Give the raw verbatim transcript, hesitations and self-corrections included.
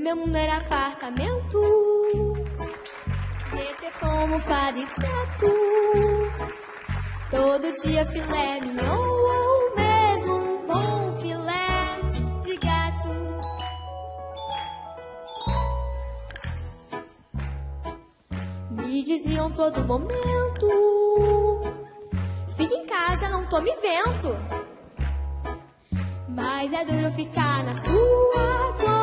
meu mundo era apartamento, D T, fome, almofada e teto. Todo dia filé mignon ou mesmo um bom filé de gato. Me diziam todo momento: fica em casa, não tome vento. Mas é duro ficar na sua cor.